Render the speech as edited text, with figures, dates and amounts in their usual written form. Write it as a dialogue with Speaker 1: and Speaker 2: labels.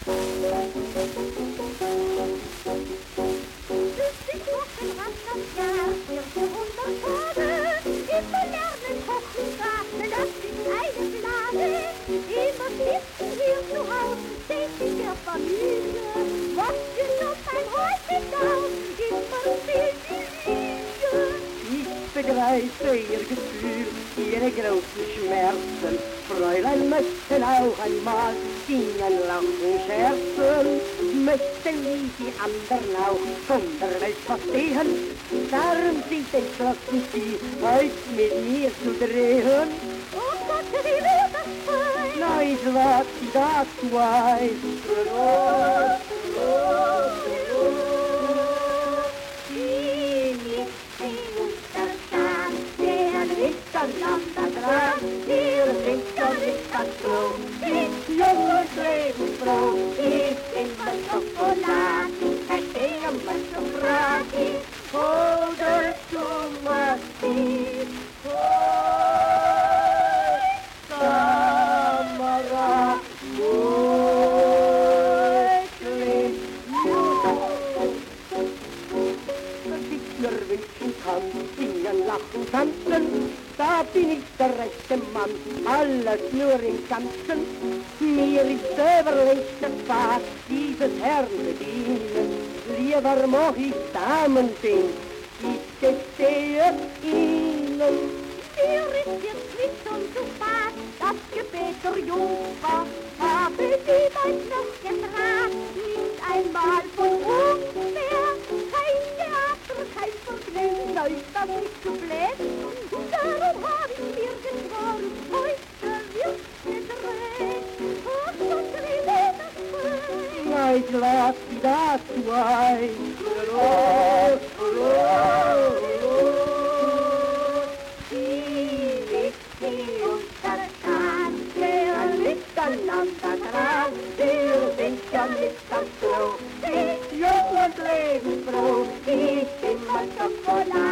Speaker 1: Begreife ihr Gefühl, ihre großen Schmerzen. Fräulein möchten auch einmal singen, lachen, scherzen, möchten wie die anderen auch von der Welt verstehen. Darum sind entschlossen sie, heute mit mir zu drehen.
Speaker 2: Oh Gott, wie wird das sein?
Speaker 1: Na, ich wart sie dazu weiß.
Speaker 2: Hier singt der Lichterklo, ich junges Lebensfroh, ich bin mal Schokolade, verstehe mal so fragig, oder du machst dich,
Speaker 1: Kamera, Dichter wünschen kann, singen, lachen, tanzen, da bin ich der rechte Mann, alles nur im Ganzen. Mir ist überlegt der Pfad, dieses Herrn bedienen. Lieber mach ich Damen sehen, ich gestehe Ihnen.
Speaker 2: Mir ist jetzt nicht schon zu spät, das Gebet der Jungfrau habe sie bald noch gefragt. Nicht einmal von ungefähr, kein Theater, kein Vergnügen, euch das nicht zu bläsen. Darum hab ich mir geschworen, heute wird gedreht. Ach Gott, wie wird das sein?
Speaker 1: Na, ich lass sie dazu ein.
Speaker 2: Wir sind ja nicht ganz froh, ich jung und lebensfroh, ich bin mal Schokolade.